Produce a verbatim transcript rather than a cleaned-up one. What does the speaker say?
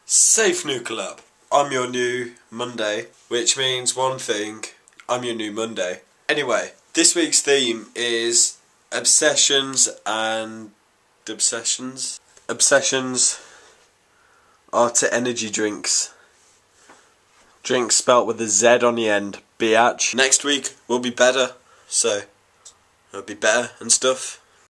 Safe New Club. I'm your new Monday, which means one thing, I'm your new Monday. Anyway, this week's theme is obsessions and obsessions. Obsessions are to energy drinks. Drinks spelt with a Z on the end, biatch. Next week will be better, so it'll be better and stuff.